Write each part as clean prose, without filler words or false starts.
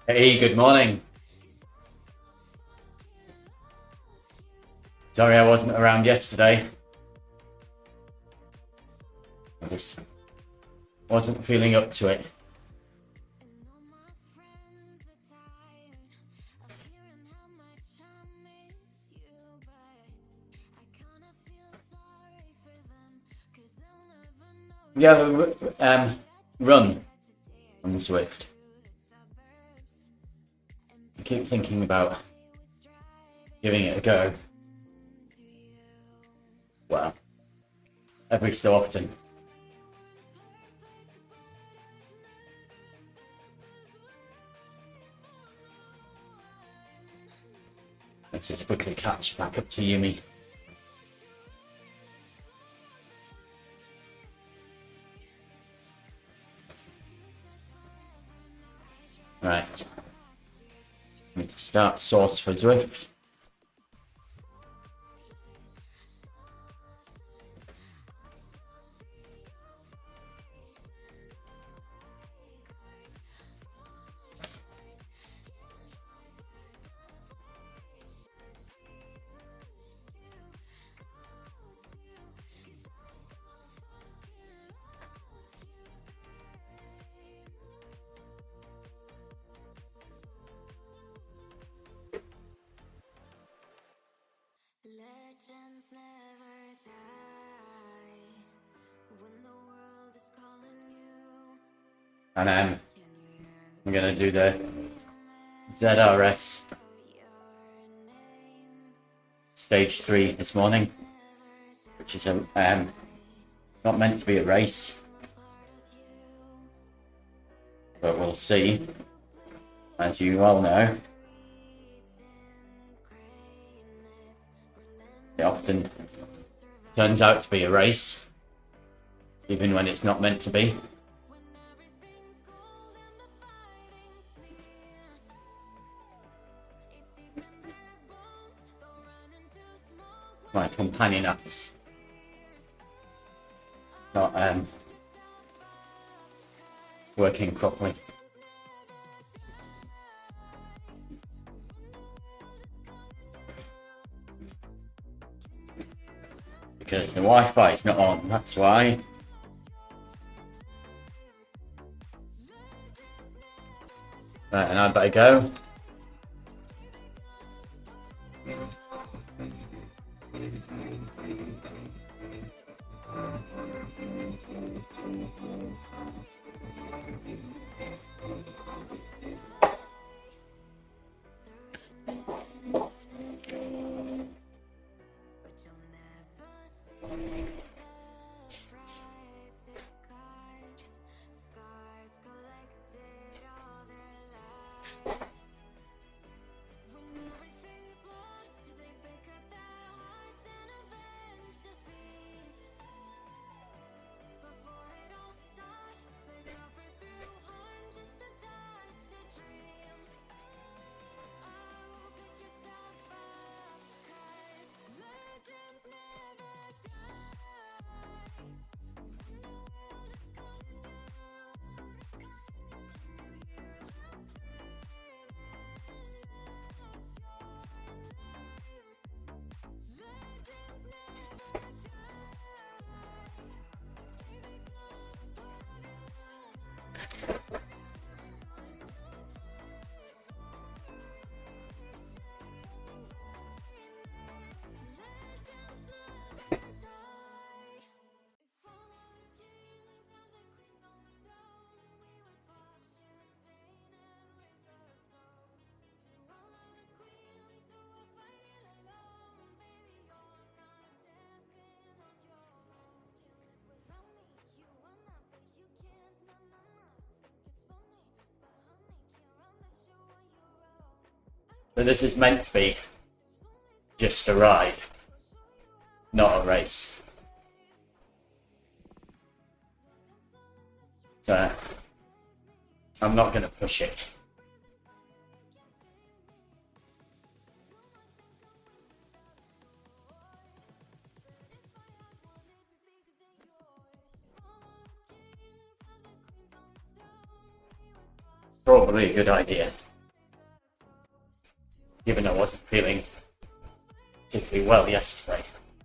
Hey, good morning. Sorry I wasn't around yesterday. I just wasn't feeling up to it. Yeah, run on the Swift. I keep thinking about giving it a go. Well, every so often. Let's just quickly catch back up to Yumi. Right. Need to start source for Zwift. Legends never die when the world is calling you. And I'm gonna do the ZRS stage 3 this morning, which is not meant to be a race, but we'll see. As you all know, it often turns out to be a race, even when it's not meant to be. My companion app's not working properly. Because the Wi-Fi is not on, that's why. Right, and I better go. So this is meant to be just a ride, not a race. So I'm not going to push it. Probably a good idea. feeling particularly well yesterday.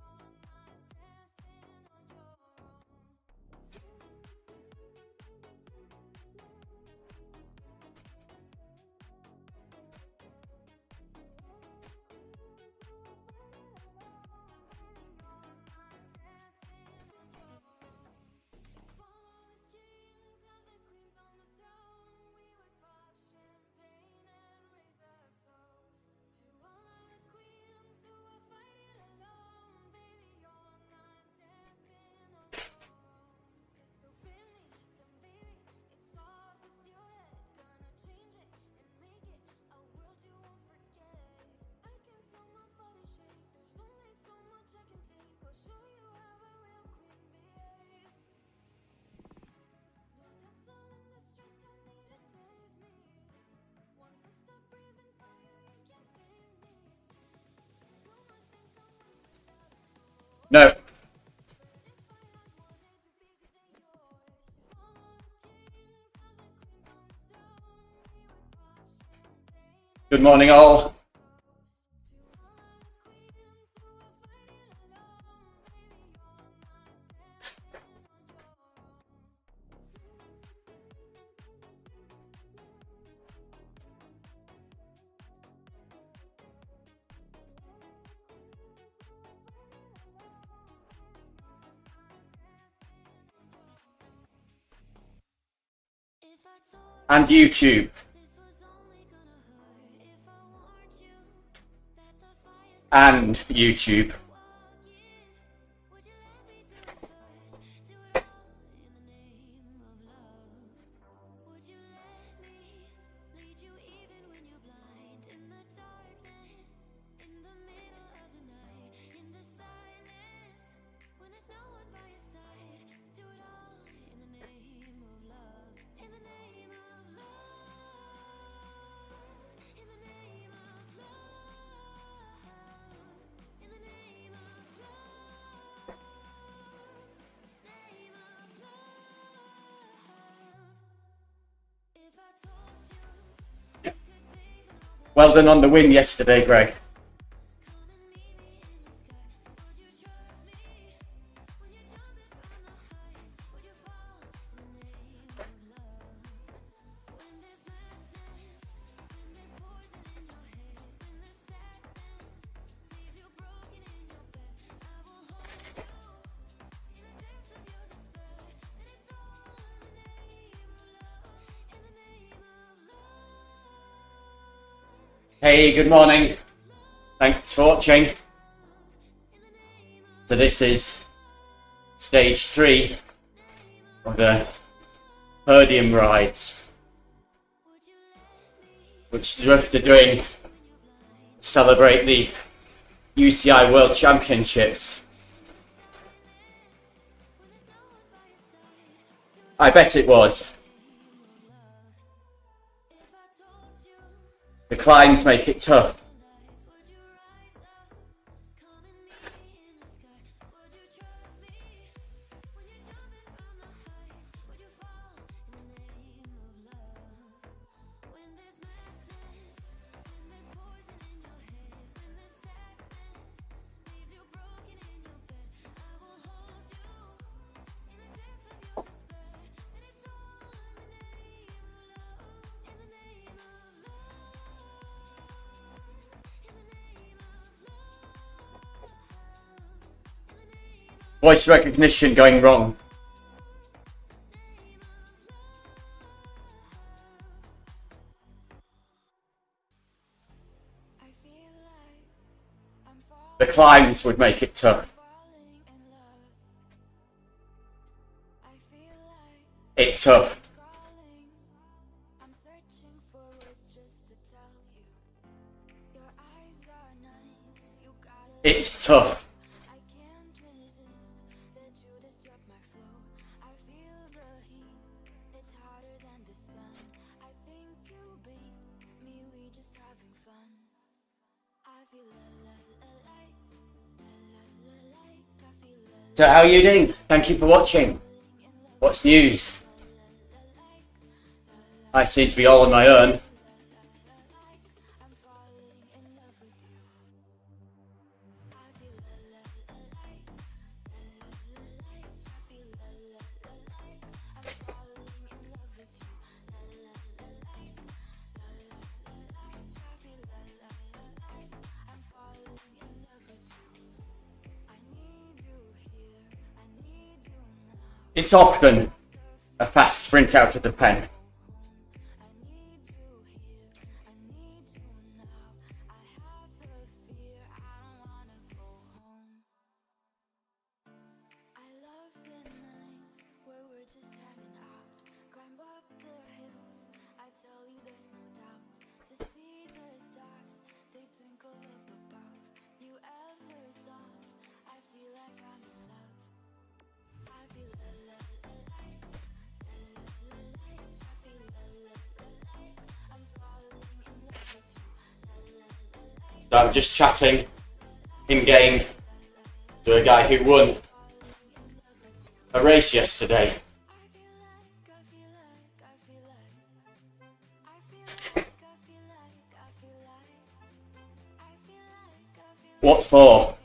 No. Good morning, all. And YouTube. And YouTube. Well done on the win yesterday, Greg. Hey, good morning. Thanks for watching. So this is stage 3 of the podium rides, which they're doing to celebrate the UCI World Championships. I bet it was. The climbs make it tough. Voice recognition going wrong. The climbs would make it tough. It's tough. It's tough. So how are you doing? Thank you for watching. What's news? I seem to be all on my own. It's often a fast sprint out of the pen. So I'm just chatting in game to a guy who won a race yesterday. What for?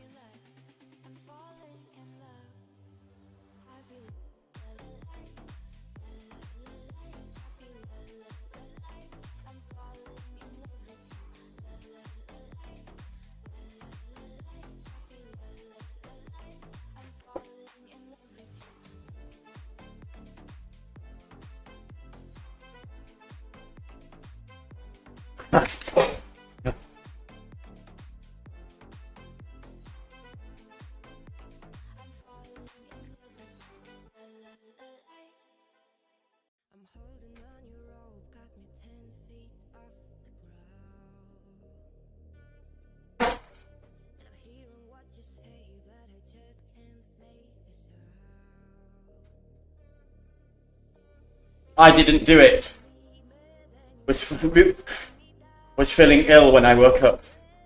I didn't do it. Was feeling ill when I woke up.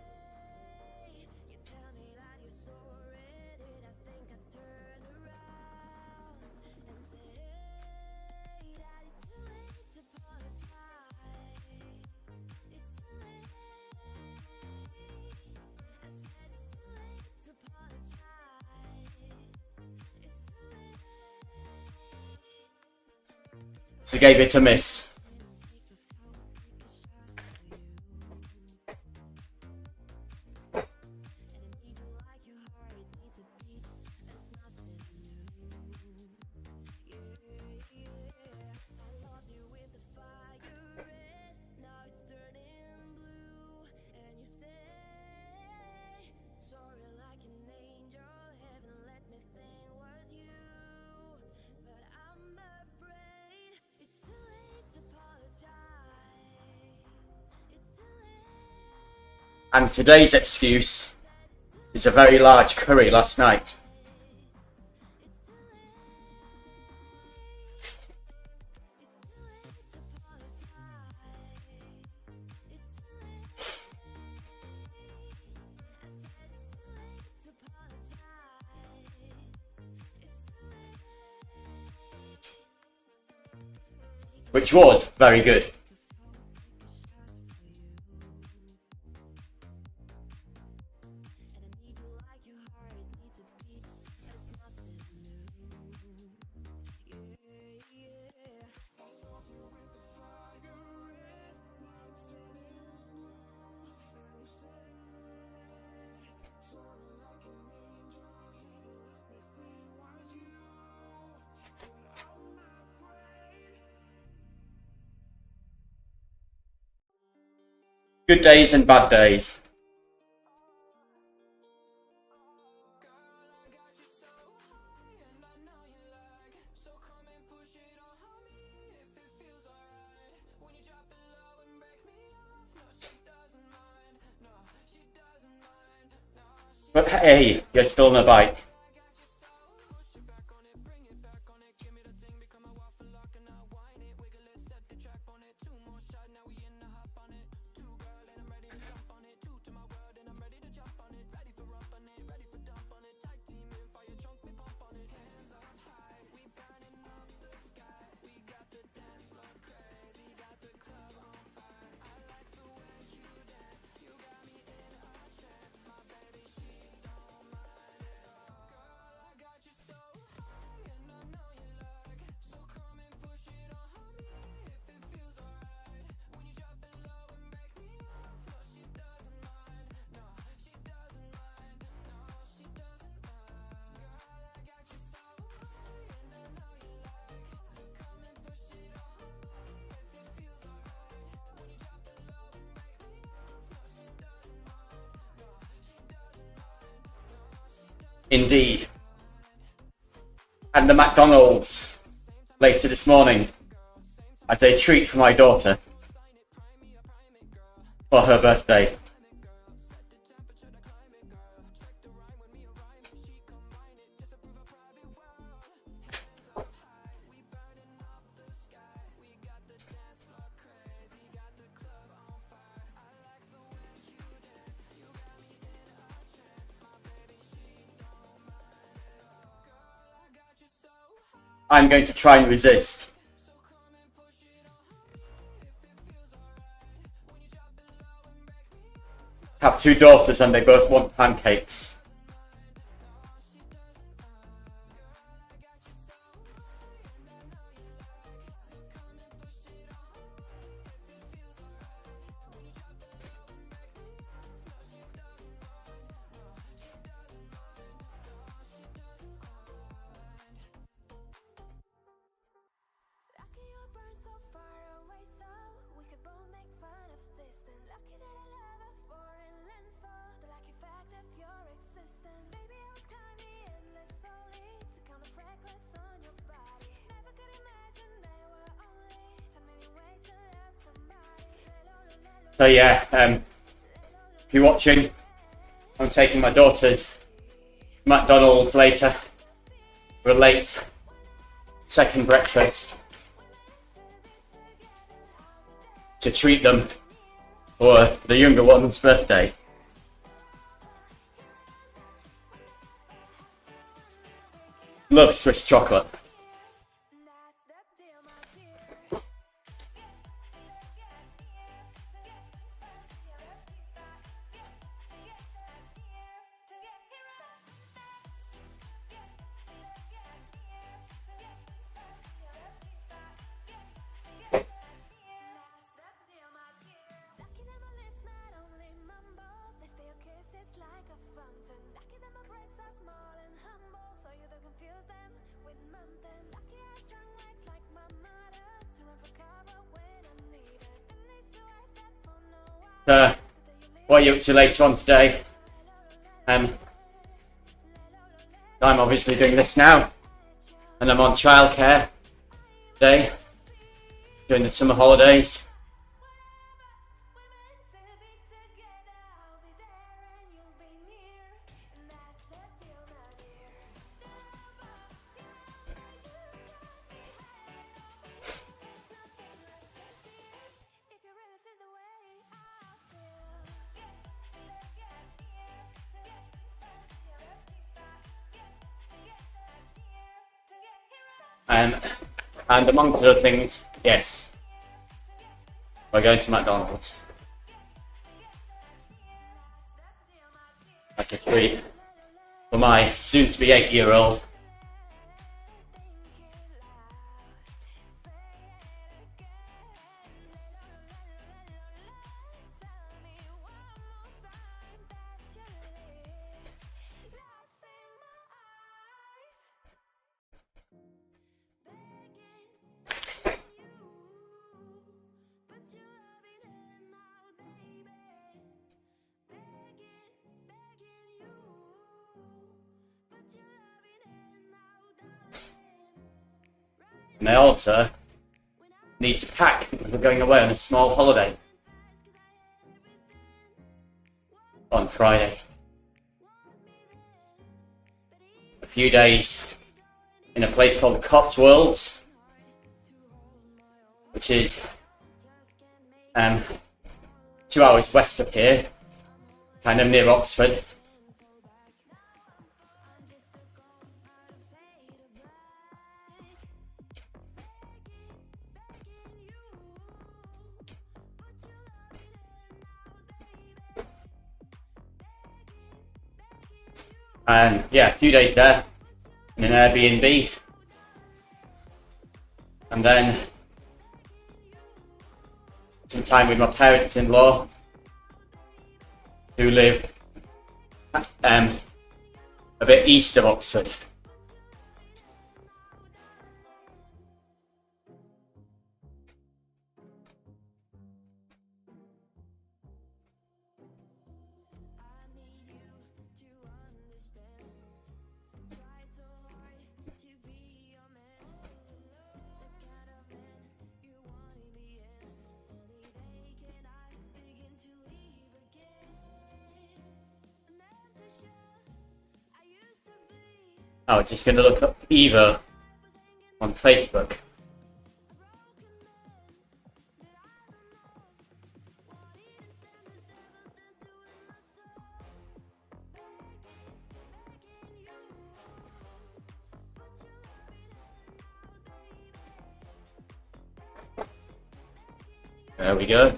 So gave it a miss. And today's excuse is a very large curry last night. Which was very good. Good days and bad days. But hey, you're still on a bike. Indeed. And the McDonald's later this morning as a treat for my daughter for her birthday. I'm going to try and resist. I have 2 daughters and they both want pancakes. So yeah, if you're watching, I'm taking my daughters to McDonald's later for a late second breakfast to treat them for the younger one's birthday. Love Swiss chocolate. What are you up to later on today? I'm obviously doing this now, and I'm on childcare today during the summer holidays. And among other things, yes, we're going to McDonald's. Like a treat for my soon-to-be 8-year-old. And I also need to pack because we're going away on a small holiday on Friday. A few days in a place called the Cotswolds, which is 2 hours west of here, kind of near Oxford. And yeah, a few days there in an Airbnb, and then some time with my parents-in-law who live a bit east of Oxford. I was just going to look up Eva on Facebook. There we go.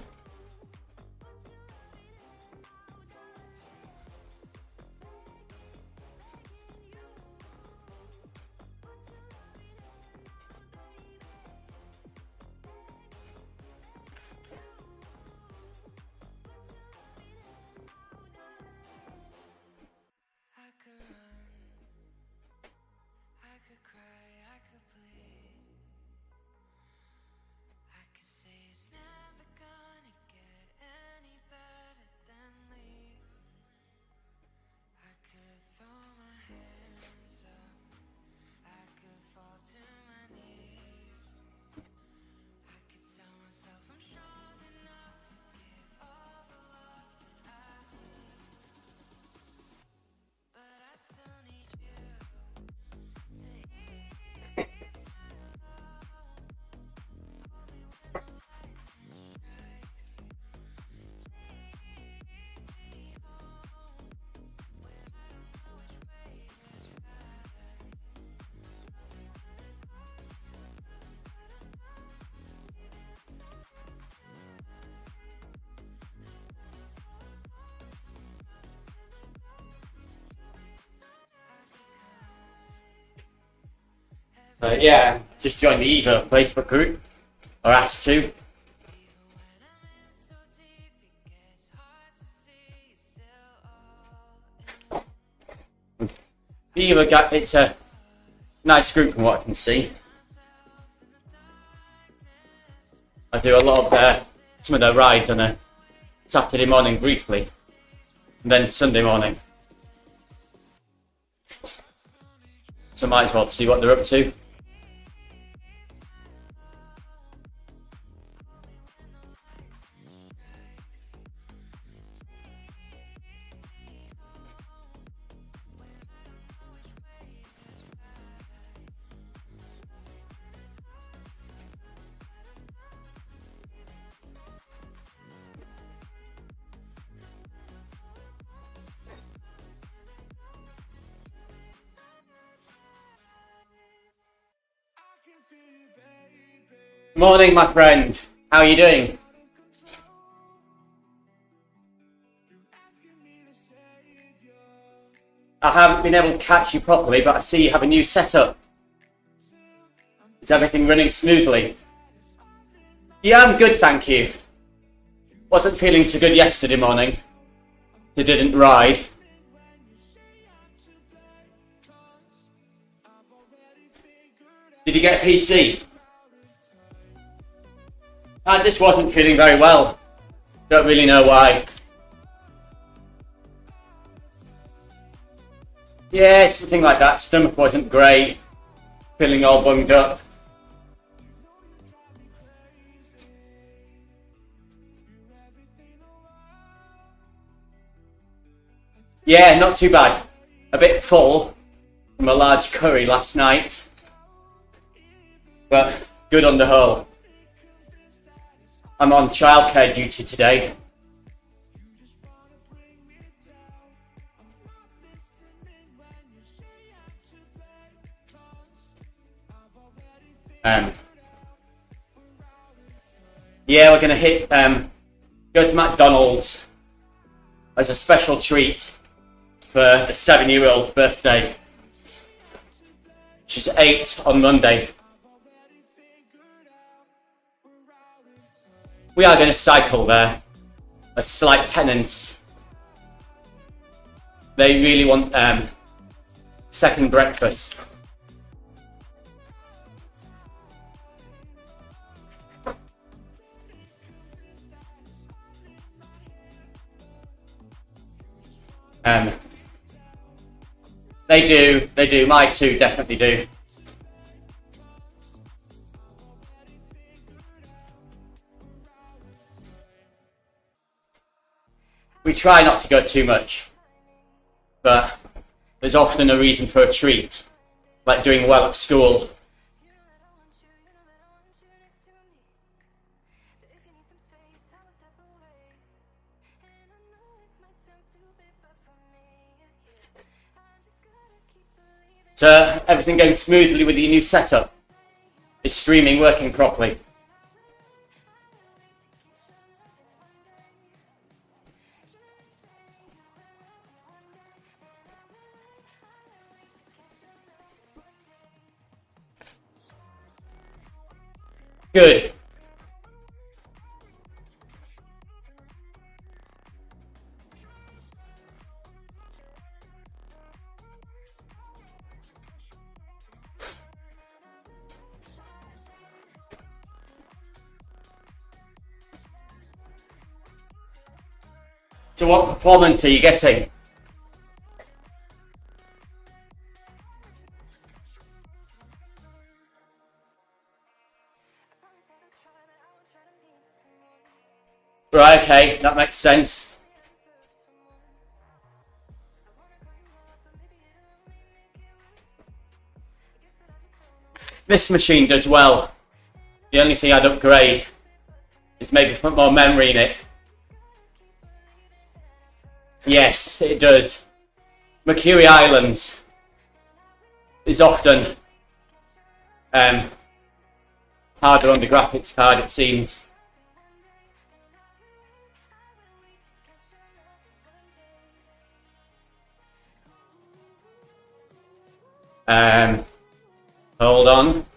Yeah, just joined the Eva Facebook group, or asked to. The Eva, it's a nice group from what I can see. I do a lot of some of their rides on a Saturday morning briefly, and then Sunday morning. So might as well see what they're up to. Morning, my friend. How are you doing? I haven't been able to catch you properly, but I see you have a new setup. Is everything running smoothly? Yeah, I'm good, thank you. Wasn't feeling so good yesterday morning. So didn't ride. Did you get a PC? I just wasn't feeling very well. Don't really know why. Yeah, something like that. Stomach wasn't great. Feeling all bunged up. Yeah, not too bad. A bit full from a large curry last night. But good on the whole. I'm on childcare duty today. Yeah, we're gonna go to McDonald's as a special treat for a 7-year-old's birthday. She's 8 on Monday. We are going to cycle there. A slight penance. They really want second breakfast. They do. My two definitely do. We try not to go too much, but there's often a reason for a treat. like doing well at school. So everything going smoothly with your new setup? Is streaming working properly? Good. So what performance are you getting? Right, okay, that makes sense. This machine does well. The only thing I'd upgrade is maybe put more memory in it. Yes, it does. Mercury Island is often harder on the graphics card, it seems. Hold on.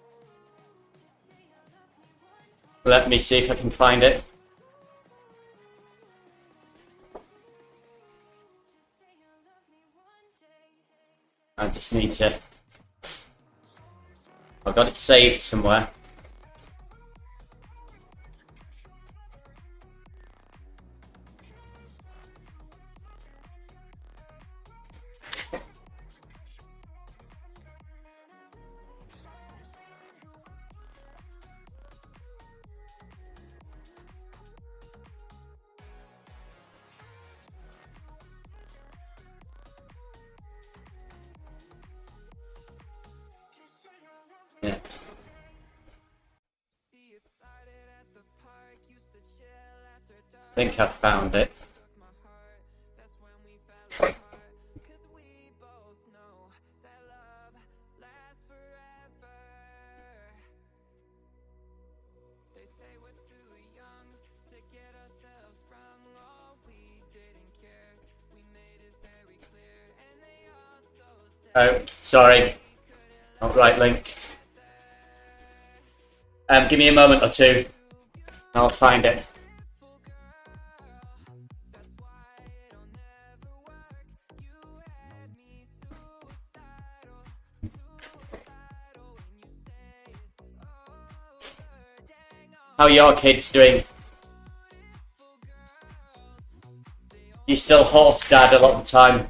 Let me see if I can find it. I just need to... I've got it saved somewhere. Yeah. I think I've found it. Oh, sorry. Not right link. Give me a moment or two. I'll find it. How are your kids doing? You still horse dad a lot of the time?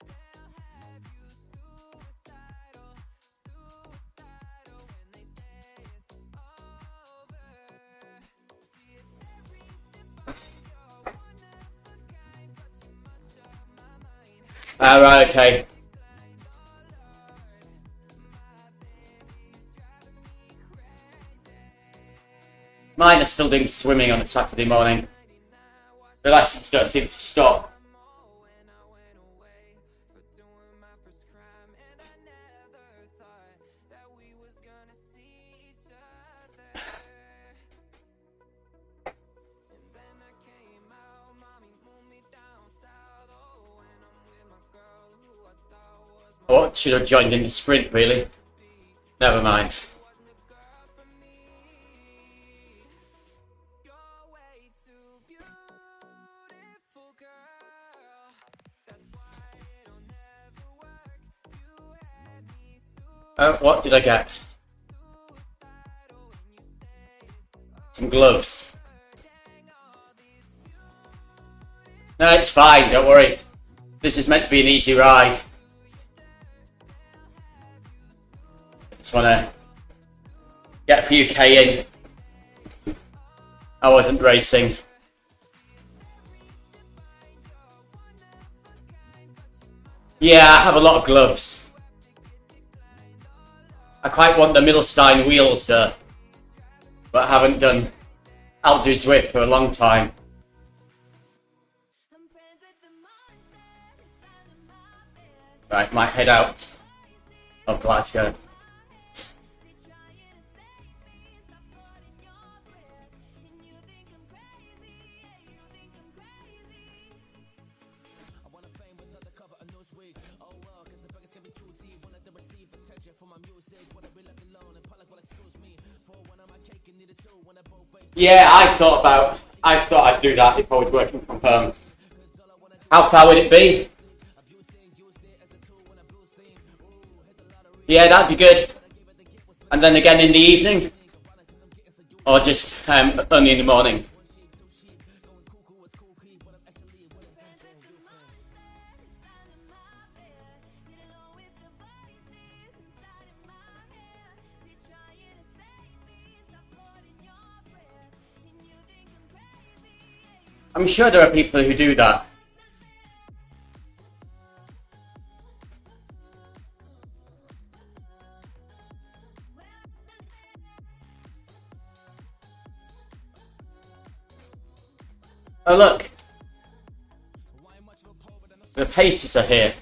Right, okay. Mine are still doing swimming on a Saturday morning. The lessons don't seem to stop. Oh, should have joined in the sprint, really. Never mind. What did I get? Some gloves. No, it's fine, don't worry. This is meant to be an easy ride. Just want to get a few K in. I wasn't racing. Yeah, I have a lot of gloves. I quite want the Milstein wheels there, but I haven't done outdo Zwift for a long time. Right, might head out of Glasgow. Yeah, I thought I'd do that if I was working from home. How far would it be? Yeah, that'd be good. And then again in the evening? Or just only in the morning? I'm sure there are people who do that. Oh look, the paces are here.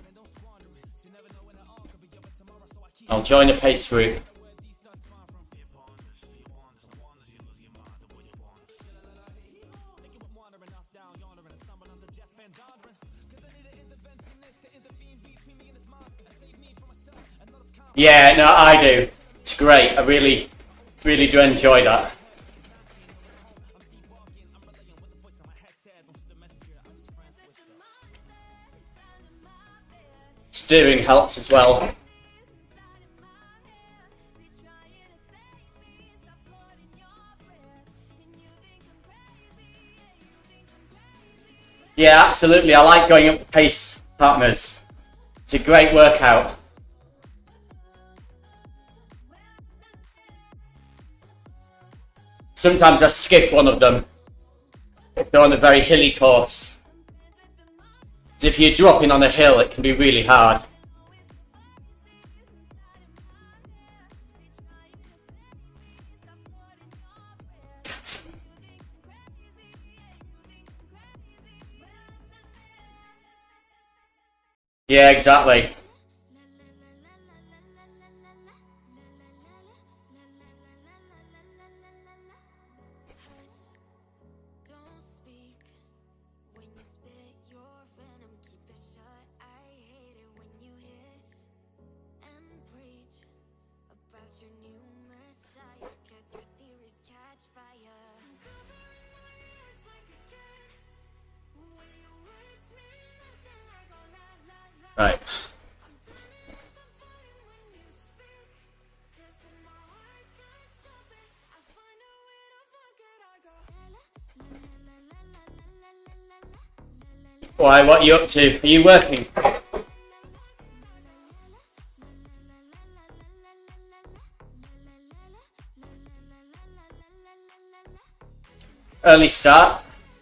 I'll join the pace group. Yeah, no, I do. It's great. I really do enjoy that. Steering helps as well. Yeah, absolutely. I like going up the pace partners. It's a great workout. Sometimes I skip one of them if they're on a very hilly course. If you're dropping on a hill, it can be really hard. Yeah, exactly. Right. Why, what are you up to? Are you working? Early start.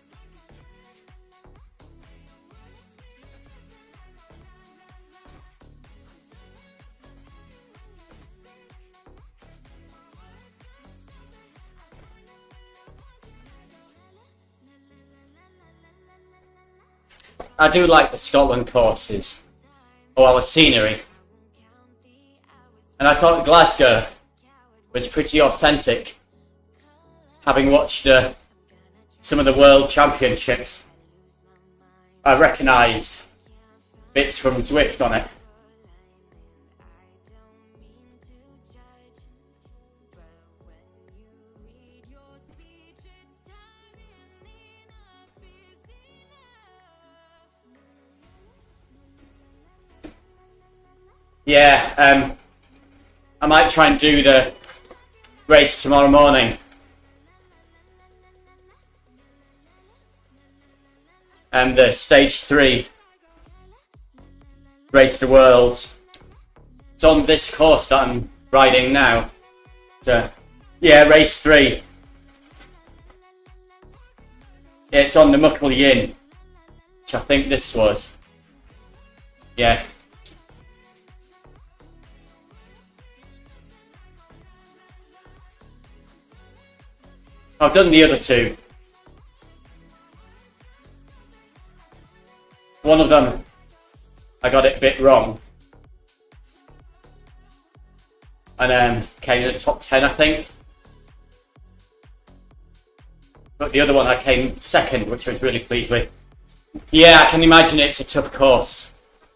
I do like the Scotland courses, or the scenery, and I thought Glasgow was pretty authentic, having watched some of the World Championships. I recognised bits from Zwift on it. Yeah, I might try and do the race tomorrow morning. And the stage 3 race the world. It's on this course that I'm riding now. So, yeah, race 3. It's on the Muckle Yin, which I think this was. Yeah. I've done the other two. One of them, I got it a bit wrong. And came in the top 10, I think. But the other one I came second, which I was really pleased with. Yeah, I can imagine it's a tough course.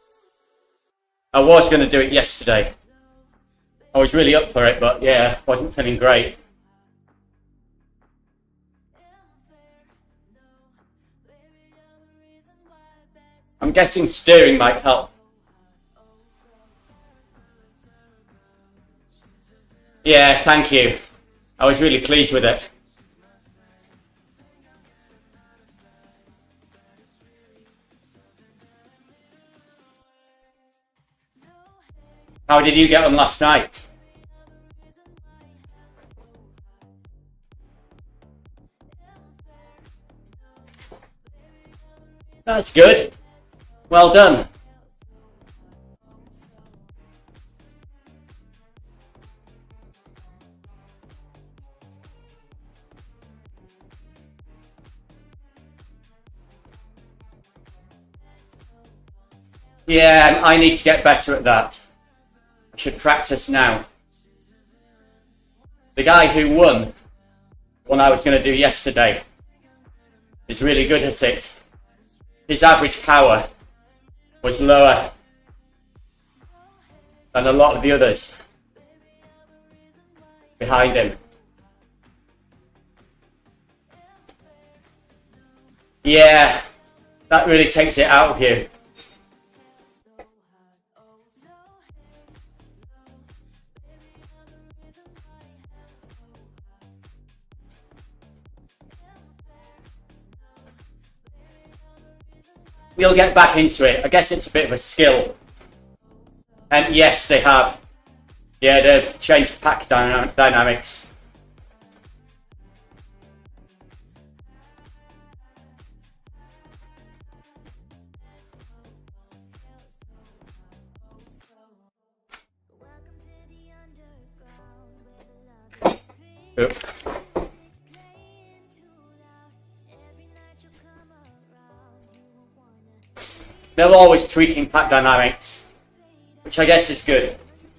I was going to do it yesterday. I was really up for it, but yeah, wasn't feeling great. I'm guessing steering might help. Yeah, thank you. I was really pleased with it. How did you get on last night? That's good. Well done. Yeah, I need to get better at that. I should practice now. The guy who won one I was going to do yesterday is really good at it. His average power was lower than a lot of the others behind him. Yeah, that really takes it out of you. We'll get back into it. I guess it's a bit of a skill. And yes, they have. Yeah, they've changed pack dynamics. Oop. They're always tweaking pack dynamics, which I guess is good.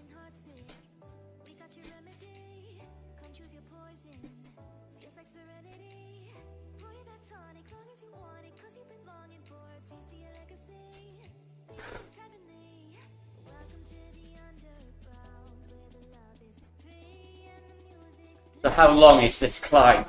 So how long is this climb?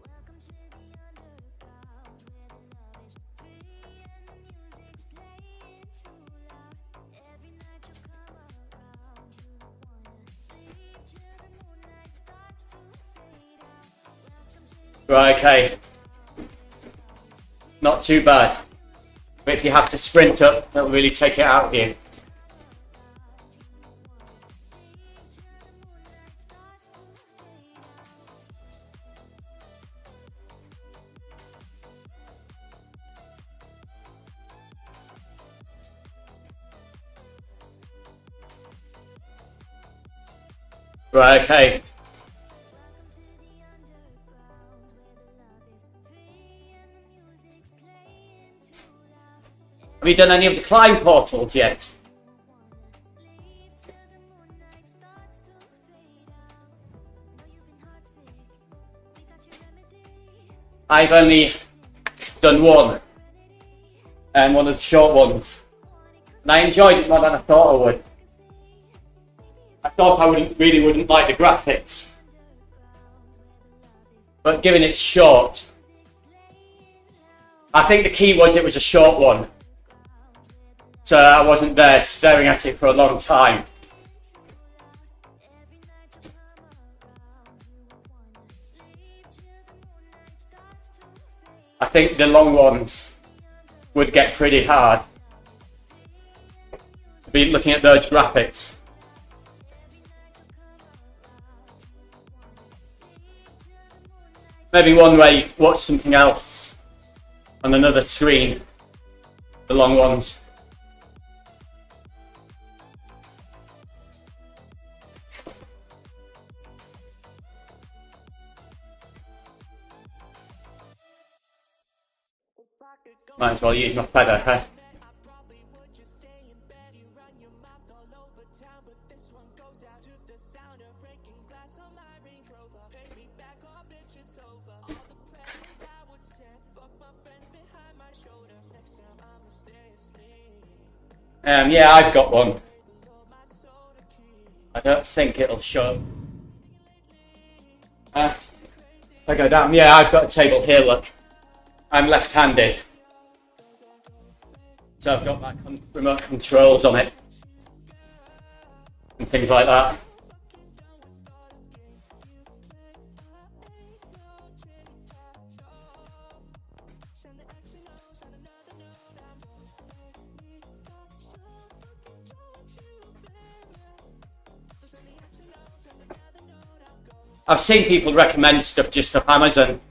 Right, okay. Not too bad. But if you have to sprint up, that'll really take it out of you. Right, okay. Have you done any of the climb portals yet? I've only done one, and one of the short ones, and I enjoyed it more than I thought I would. I thought I really wouldn't like the graphics, but given it's short, I think the key was it was a short one. So I wasn't there staring at it for a long time. I think the long ones would get pretty hard to be looking at those graphics. Maybe one way, watch something else on another screen, the long ones. Might as well use my feather, huh? Yeah, I've got one. I don't think it'll show. If I go down, yeah, I've got a table here, look. I'm left-handed. So I've got that remote controls on it. And things like that. I've seen people recommend stuff just off Amazon.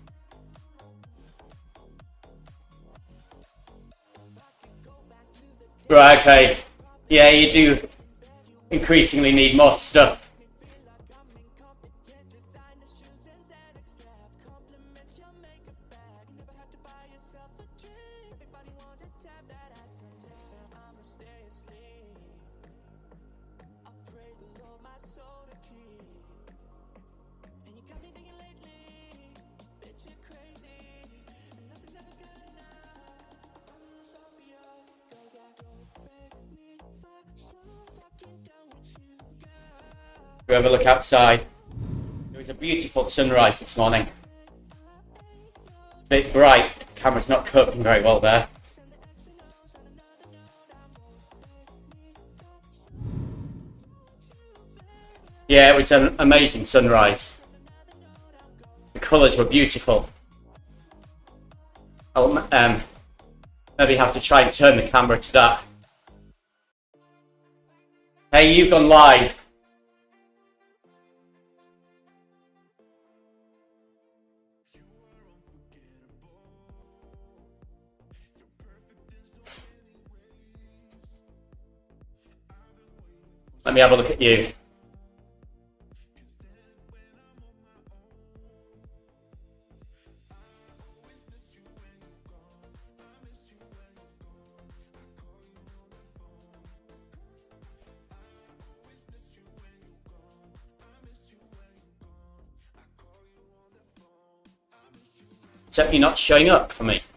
Right, okay. Yeah, you do increasingly need more stuff. We have a look outside. It was a beautiful sunrise this morning. A bit bright, the camera's not coping very well there. Yeah, it was an amazing sunrise. The colours were beautiful. I'll maybe have to try and turn the camera to that. Hey, you've gone live. Let me have a look at you. Except you're not showing up for me.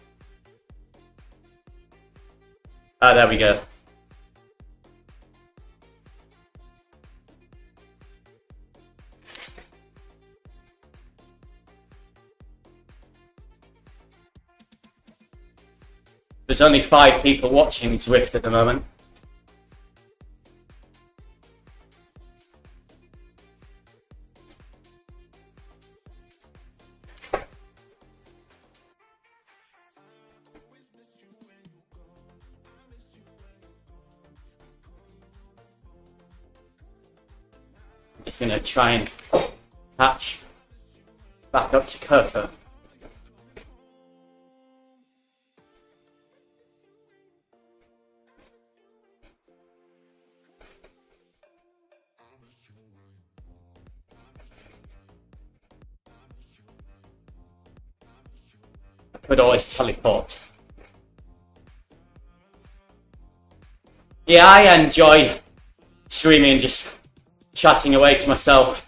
Ah, there we go. There's only 5 people watching Zwift at the moment. I'm just going to try and patch back up to Coco. Could always teleport. Yeah, I enjoy streaming and just chatting away to myself.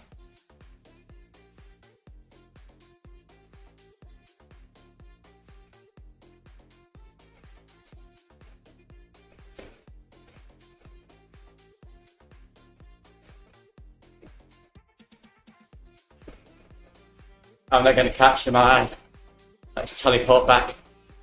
I'm not going to catch them, are I? Let's teleport back.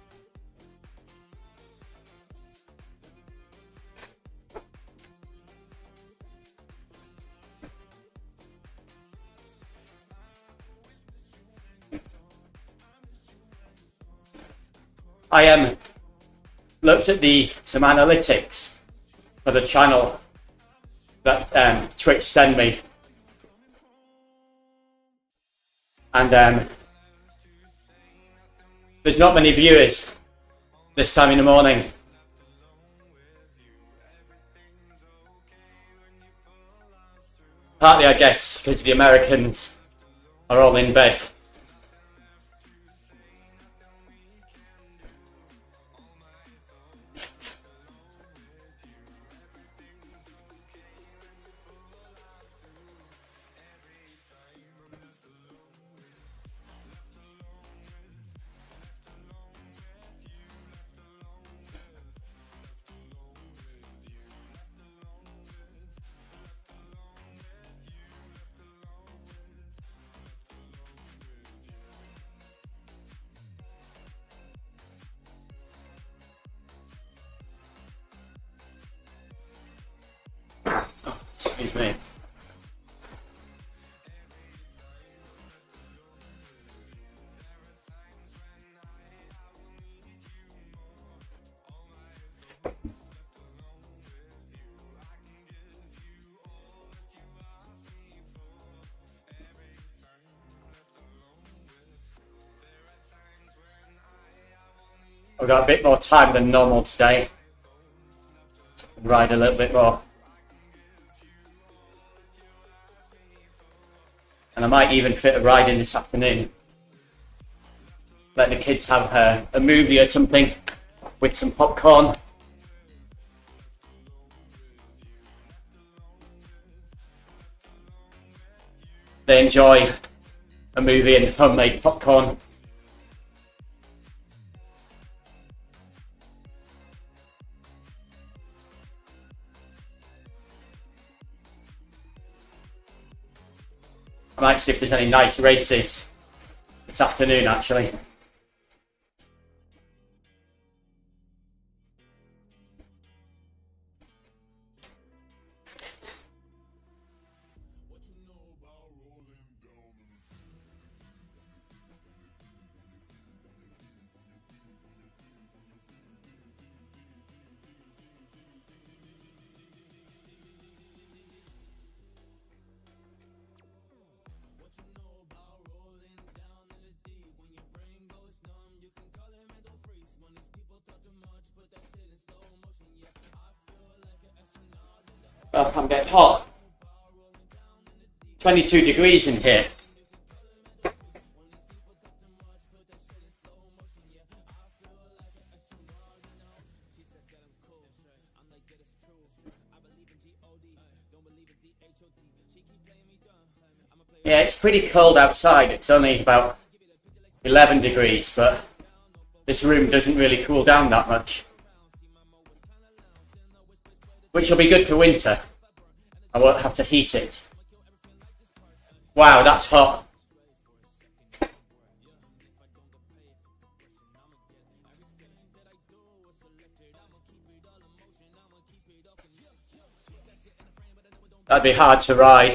I looked at some analytics for the channel that Twitch sent me, and there's not many viewers this time in the morning. Partly, I guess, because the Americans are all in bed. Excuse me. I've got a bit more time than normal today. Ride a little bit more. And I might even fit a ride in this afternoon. Let the kids have a movie or something with some popcorn. They enjoy a movie and homemade popcorn. I might see if there's any nice races this afternoon, actually. Oh, I'm getting hot. 22 degrees in here. Yeah, it's pretty cold outside. It's only about 11 degrees, but this room doesn't really cool down that much. Which will be good for winter. I won't have to heat it. Wow, that's hot. That'd be hard to ride.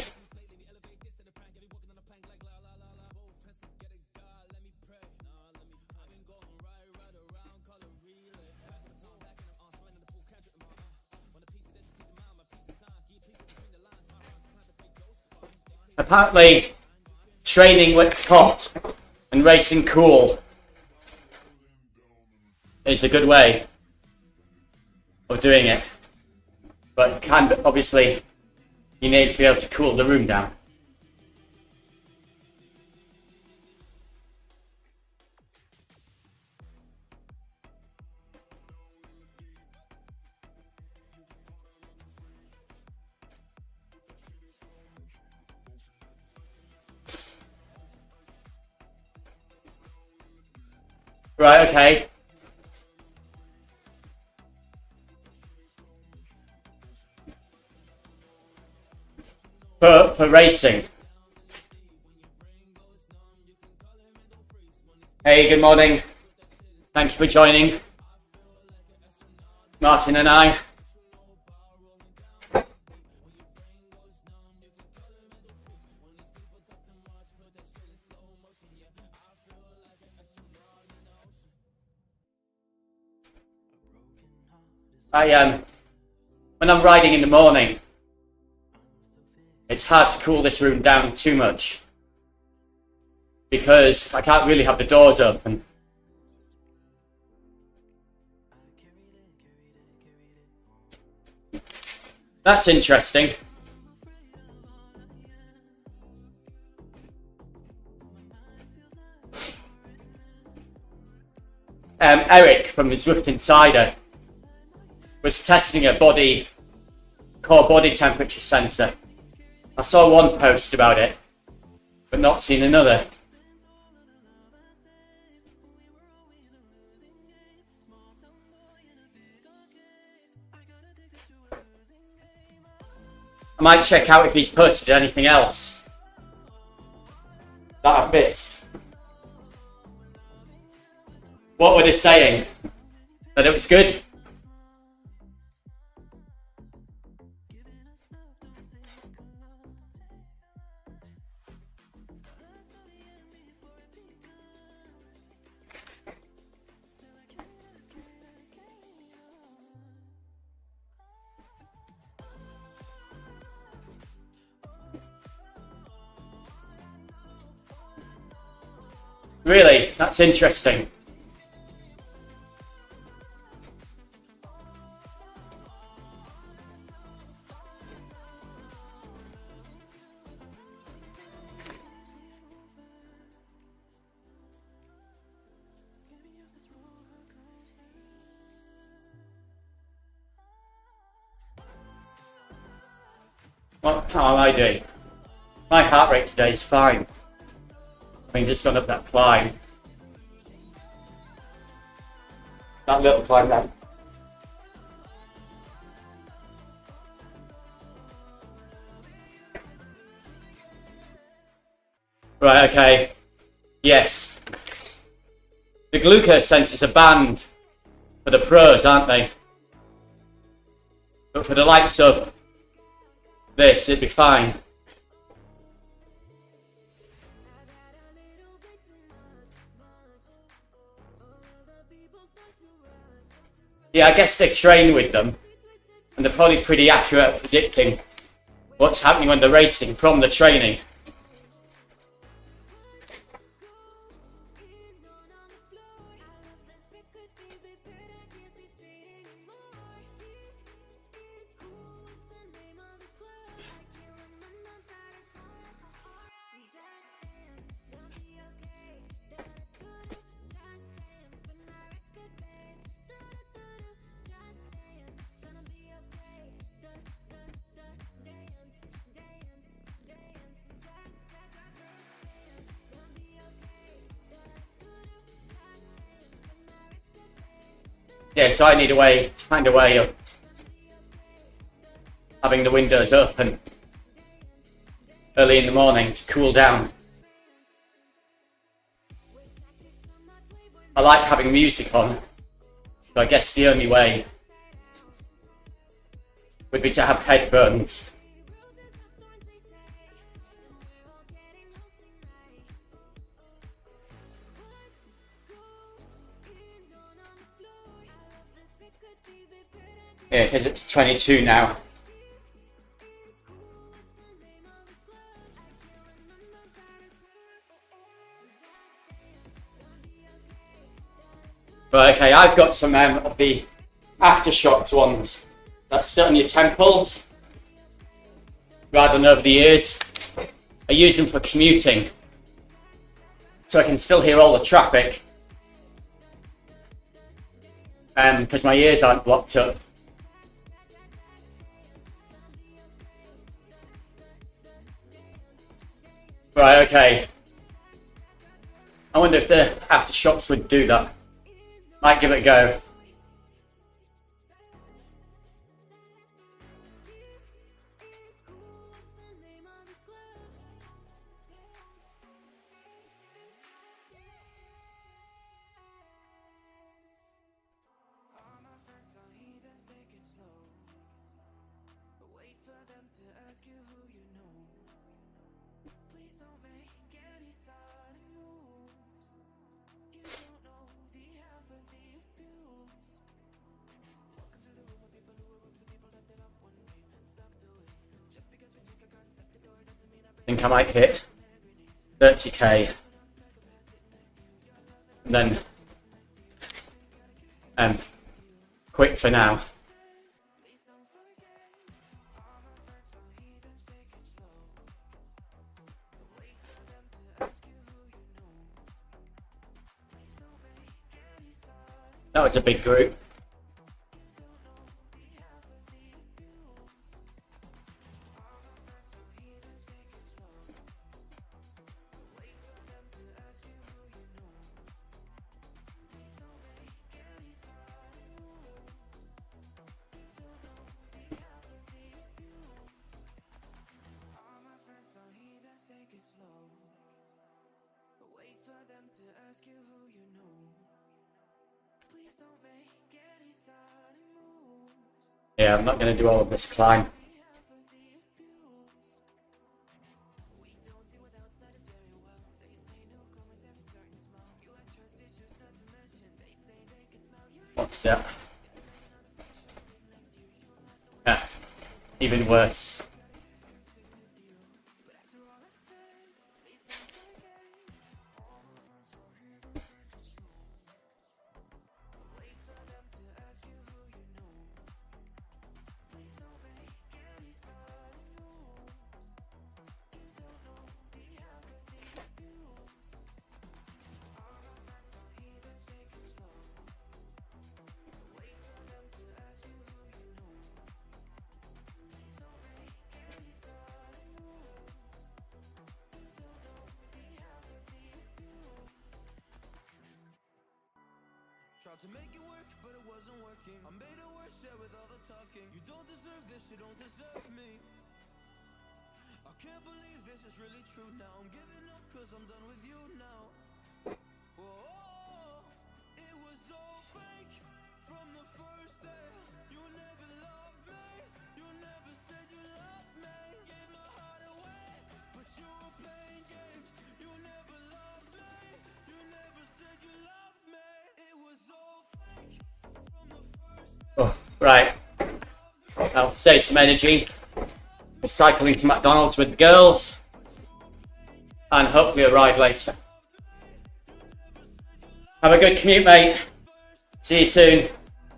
Apparently, training with hot and racing cool is a good way of doing it. But obviously, you need to be able to cool the room down. Right, okay. For racing. Hey, good morning. Thank you for joining. Martin and I. When I'm riding in the morning, it's hard to cool this room down too much because I can't really have the doors open. That's interesting. Eric from the Zwift Insider was testing a core body temperature sensor. I saw one post about it, but not seen another. I might check out if he's posted anything else that I've missed. What were they saying? That it was good? Really? That's interesting. How am I doing? My heart rate today is fine. I mean, just gone up that climb. That little climb down. Right, okay. Yes. The glucose sensors are banned for the pros, aren't they? But for the likes of this, it'd be fine. Yeah, I guess they train with them, and they're probably pretty accurate at predicting what's happening when they're racing from the training. Yeah, so I need find a way of having the windows open early in the morning to cool down. I like having music on, so I guess the only way would be to have headphones. Yeah, because it's 22 now. Right, okay, I've got some of the aftershocks ones that sit on your temples rather than over the ears. I use them for commuting, so I can still hear all the traffic because my ears aren't blocked up. Right, okay. I wonder if the aftershocks would do that. Might give it a go. I think I might hit 30k and then quit for now. That was a big group. Yeah, I'm not going to do all of this climb. What's that? Yeah, even worse. Tried to make it work, but it wasn't working. I made it worse, yeah, with all the talking. You don't deserve this, you don't deserve me. I can't believe this is really true now. I'm giving up cause I'm done with you now. Whoa, it was all fake from the first day. You never loved me, you never said you loved me. Gave my heart away, but you were playing games. You never loved me, you never said you loved me. It was all fake from the first day. Oh, right. I'll save some energy. Cycling to McDonald's with the girls. And hopefully a ride later. Have a good commute, mate. See you soon.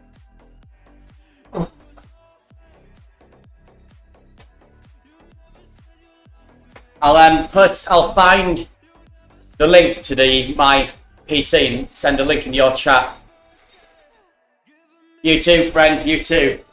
I'll find the link to my PC and send a link in your chat. You too, friend, you too.